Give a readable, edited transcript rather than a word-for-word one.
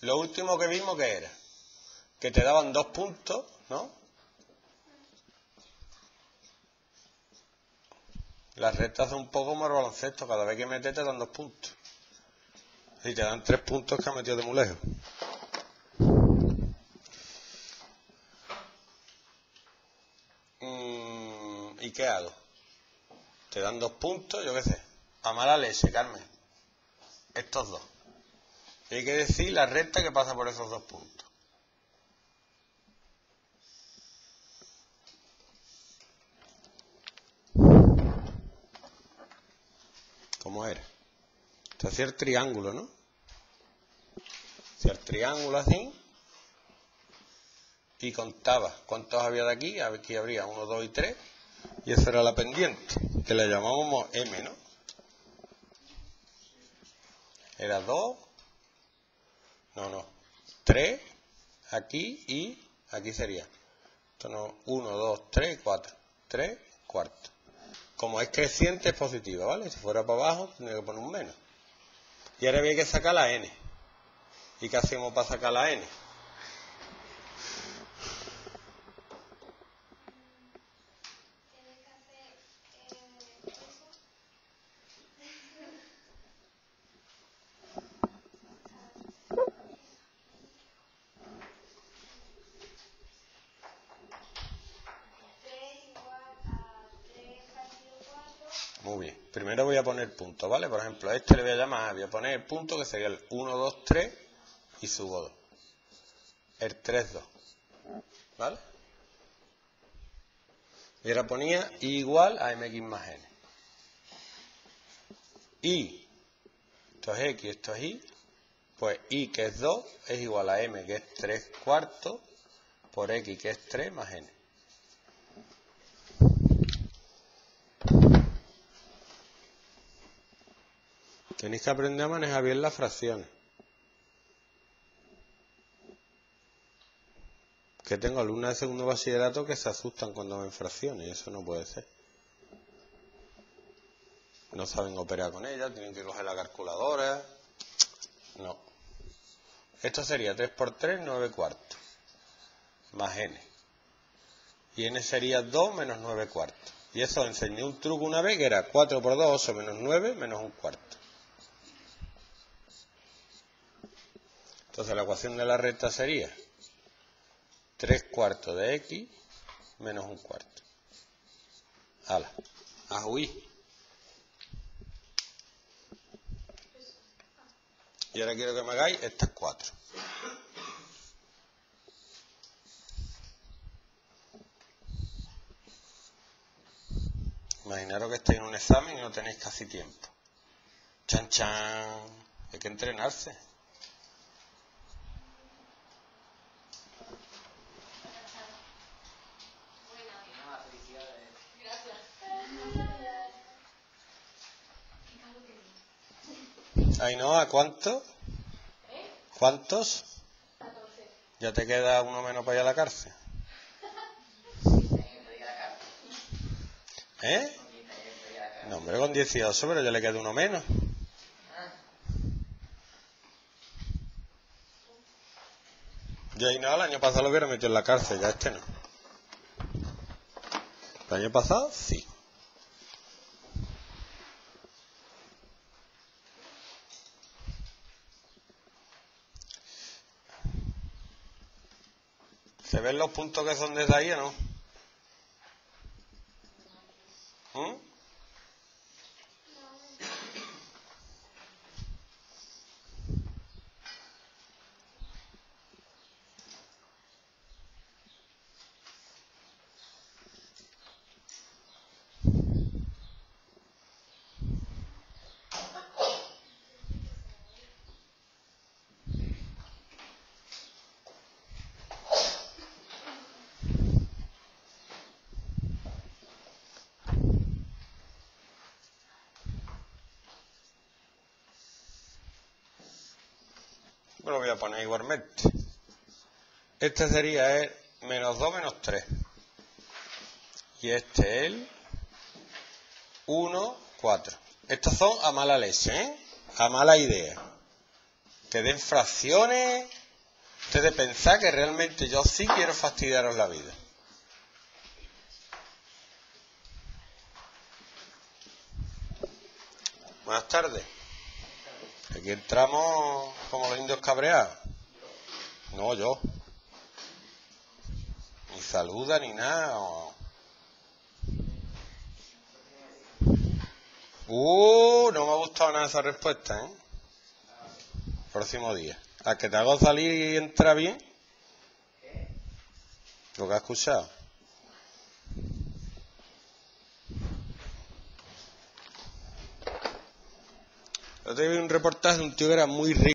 Lo último que vimos que era que te daban 2 puntos, ¿no? Las rectas son un poco como el baloncesto, cada vez que metes te dan 2 puntos. Si te dan 3 puntos que has metido de muy lejos. ¿Y qué hago? Te dan 2 puntos, yo qué sé. A mala leche, Carmen. Estos dos. Y hay que decir la recta que pasa por esos 2 puntos. ¿Cómo era? Esto hacía el triángulo, ¿no? Hacía el triángulo así. Y contaba cuántos había de aquí. Aquí habría 1, 2 y 3. Y esa era la pendiente, que le llamábamos M, ¿no? Era 2. No. 3. Aquí y aquí sería. Esto no, 1, 2, 3, 4. 3 cuartos. Como es creciente es positiva, ¿vale? Si fuera para abajo tendría que poner un menos. Y ahora había que sacar la n. ¿Y qué hacemos para sacar la n? Muy bien. Primero voy a poner puntos, ¿vale? Por ejemplo, a este le voy a llamar, voy a poner el punto que sería el 1, 2, 3 y subo 2. El 3, 2. ¿Vale? Y ahora ponía i igual a mx más n. Y, esto es x, esto es y, pues y que es 2 es igual a m que es 3 cuartos por x que es 3 más n. Tenéis que aprender a manejar bien las fracciones. Que tengo alumnas de segundo bachillerato que se asustan cuando ven fracciones, y eso no puede ser. No saben operar con ellas, tienen que coger la calculadora. No. Esto sería 3 por 3, 9 cuartos. Más n. Y n sería 2 menos 9 cuartos. Y eso enseñé un truco una vez que era 4 por 2, 8 menos 9 menos 1 cuarto. Entonces la ecuación de la recta sería 3 cuartos de x menos 1 cuarto. ¡Hala! ¡A huir! Y ahora quiero que me hagáis estas 4. Imaginaros que estáis en un examen y no tenéis casi tiempo. ¡Chan, chan! Hay que entrenarse. Ainhoa, ¿cuánto? ¿Cuántos? 14. ¿Ya te queda uno menos para ir a la cárcel? ¿Eh? No, hombre, con 18, pero ya le queda uno menos. Yo Ainhoa el año pasado lo hubiera metido en la cárcel, ya este no. ¿El año pasado? Sí. ¿Se ven los puntos que son desde ahí o no? Me lo voy a poner igualmente. Este sería el menos 2 menos 3. Y este el 1, 4. Estos son a mala leche, ¿eh? A mala idea. que den fracciones. Ustedes pensar que realmente yo sí quiero fastidiaros la vida. Buenas tardes. Aquí entramos como los indios cabreados. No, yo. Ni saluda ni nada. No me ha gustado nada esa respuesta, ¿eh? Próximo día. ¿A que te hago salir y entra bien? Lo que has escuchado. Yo te vi un reportaje de un tío que era muy rico.